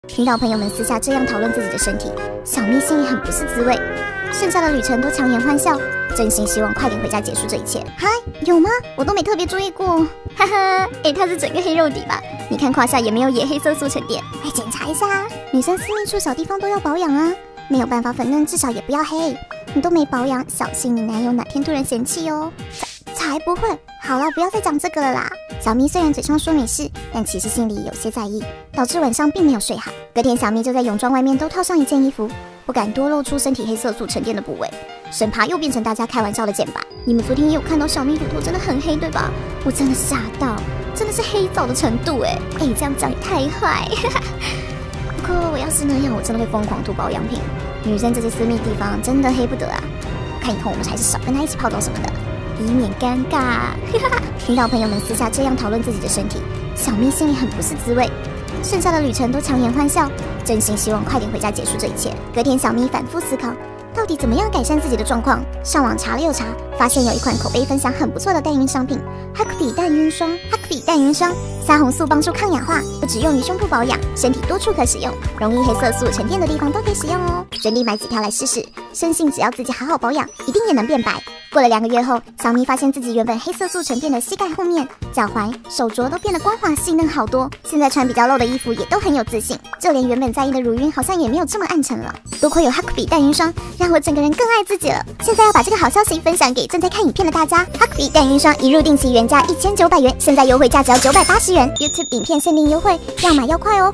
听到朋友们私下这样讨论自己的身体，小咪心里很不是滋味。剩下的旅程都强颜欢笑，真心希望快点回家结束这一切。嗨，有吗？我都没特别注意过。哈哈，它是整个黑肉底吧？你看胯下也没有野黑色素沉淀，来检查一下啊。女生私密处小地方都要保养啊，没有办法粉嫩，至少也不要黑。你都没保养，小心你男友哪天突然嫌弃哦。才不会。好了，不要再讲这个了啦。小咪虽然嘴上说没事，但其实心里有些在意，导致晚上并没有睡好。隔天，小咪就在泳装外面都套上一件衣服，不敢多露出身体黑色素沉淀的部位，生怕又变成大家开玩笑的简白。你们昨天也有看到小咪乳头真的很黑，对吧？我真的吓到，真的是黑皂的程度这样讲也太坏。不过我要是那样，我真的会疯狂涂保养品。女生这些私密地方真的黑不得啊！看以后我们还是少跟她一起泡澡什么的，以免尴尬。听到朋友们私下这样讨论自己的身体，小咪心里很不是滋味。剩下的旅程都强颜欢笑，真心希望快点回家结束这一切。隔天，小咪反复思考，到底怎么样改善自己的状况。上网查了又查，发现有一款口碑分享很不错的代孕商品——哈克比代孕霜。哈克比代孕霜虾红素帮助抗氧化，不只用于胸部保养，身体多处可使用，容易黑色素沉淀的地方都可以使用哦。决定买几条来试试，深信只要自己好好保养，一定也能变白。过了2个月后，小咪发现自己原本黑色素沉淀的膝盖后面、脚踝、手镯都变得光滑细嫩好多。现在穿比较露的衣服也都很有自信，就连原本在意的乳晕好像也没有这么暗沉了。多亏有哈克比代孕霜，让我整个人更爱自己了。现在要把这个好消息分享给正在看影片的大家。哈克比代孕霜一入定期原价1900元，现在优惠价只要980元，YouTube 影片限定优惠，要买要快哦。